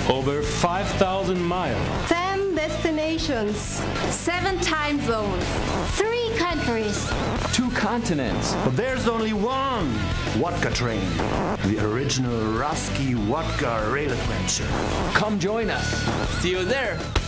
Over 5,000 miles. 10 destinations. 7 time zones. 3 countries. 2 continents. But there's only one Vodka train. The original Rusky Vodka rail adventure. Come join us. See you there.